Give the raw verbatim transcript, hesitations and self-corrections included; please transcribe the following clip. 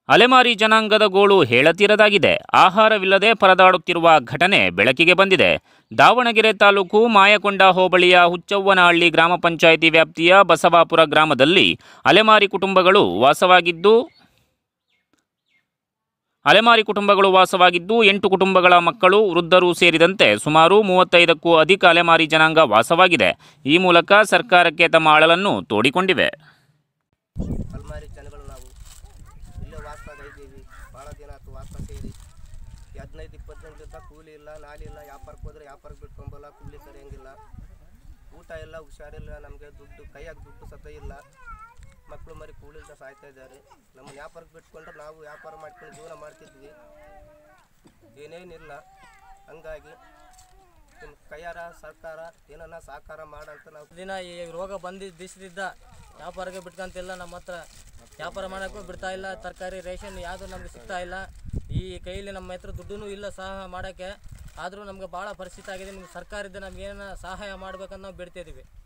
ಅಲೆಮಾರಿ ಜನಾಂಗದ ಗೋಳು ಹೇಳತೀರದಾಗಿದೆ. ಆಹಾರವಿಲ್ಲದೆ ಪರದಾಡುತ್ತಿರುವ ಘಟನೆ ಬೆಳಕಿಗೆ ಬಂದಿದೆ. ದಾವಣಗೆರೆ ತಾಲೂಕು ಮಾಯಕೊಂಡ ಹೋಬಳಿಯ ಹುಚ್ಚವ್ವನಹಳ್ಳಿ ಗ್ರಾಮ ಪಂಚಾಯಿತಿ ವ್ಯಾಪ್ತಿಯ ಬಸವಾಪುರ ಗ್ರಾಮದಲ್ಲಿ ಅಲೆಮಾರಿ ಕುಟುಂಬಗಳು ವಾಸವಾಗಿದ್ದು ಅಲೆಮಾರಿ ಕುಟುಂಬಗಳು ವಾಸವಾಗಿದ್ದು ಎಂಟು ಕುಟುಂಬಗಳ ಮಕ್ಕಳು, ವೃದ್ಧರು ಸೇರಿದಂತೆ ಸುಮಾರು ಮೂವತ್ತೈದಕ್ಕೂ ಅಧಿಕ ಅಲೆಮಾರಿ ಜನಾಂಗ ವಾಸವಾಗಿದೆ. ಈ ಮೂಲಕ ಸರ್ಕಾರಕ್ಕೆ ತಮ್ಮ ಅಳಲನ್ನು ತೋಡಿಕೊಂಡಿವೆ. ಅಲೆಮಾರಿ ಜನಗಳು ನಾವು ಇಲ್ಲೇ ವಾಸದಾಗ ಇದ್ದೀವಿ. ಭಾಳ ದಿನ ಆಯ್ತು ವಾಸ ಸೇರಿ. ಹದಿನೈದು ಇಪ್ಪತ್ತು ದಿನದಿಂದ ಕೂಲಿ ಇಲ್ಲ, ನಾಲಿ ಇಲ್ಲ. ವ್ಯಾಪಾರಕ್ಕೆ ಹೋದ್ರೆ ವ್ಯಾಪಾರಕ್ಕೆ ಬಿಟ್ಕೊಂಬಲ್ಲ, ಕೂಲಿ ಸರಿಯಂಗಿಲ್ಲ. ಊಟ ಇಲ್ಲ, ಹುಷಾರಿಲ್ಲ. ನಮಗೆ ದುಡ್ಡು ಕೈಯಾಗ ದುಡ್ಡು ಸತ ಇಲ್ಲ. ಮಕ್ಕಳು ಮರಿ ಕೂಲಿಂದ ಸಾಯ್ತಾ ಇದ್ದಾರೆ. ನಮ್ಮ ವ್ಯಾಪಾರಕ್ಕೆ ಬಿಟ್ಕೊಂಡ್ರೆ ನಾವು ವ್ಯಾಪಾರ ಮಾಡ್ಕೊಂಡು ಜೀವನ ಮಾಡ್ತಿದ್ವಿ. ಏನೇನಿಲ್ಲ. ಹಂಗಾಗಿ ನಿಮ್ಮ ಕೈಯಾರ ಸರ್ಕಾರ ಏನನ್ನ ಸಹಕಾರ ಮಾಡಂತ ನಾವು ದಿನ ಈ ರೋಗ ಬಂದಿದ್ದ ದಿವಸದಿಂದ ವ್ಯಾಪಾರಕ್ಕೆ ಬಿಟ್ಕೊಂತಿಲ್ಲ. ನಮ್ಮ ಹತ್ರ ವ್ಯಾಪಾರ ಮಾಡೋಕ್ಕೂ ಬಿಡ್ತಾ ಇಲ್ಲ. ತರಕಾರಿ ರೇಷನ್ ಯಾವುದು ನಮಗೆ ಸಿಗ್ತಾ ಇಲ್ಲ. ಈ ಕೈಯಲ್ಲಿ ನಮ್ಮ ಹತ್ರ ದುಡ್ಡು ಇಲ್ಲ ಸಹ ಮಾಡೋಕ್ಕೆ. ಆದರೂ ನಮಗೆ ಭಾಳ ಪರಿಸ್ಥಿತಿ ಆಗಿದೆ. ನಿಮ್ಗೆ ಸರ್ಕಾರದಿಂದ ನಮಗೇನ ಸಹಾಯ ಮಾಡ್ಬೇಕಂತ ನಾವು ಬಿಡ್ತಿದ್ದೀವಿ.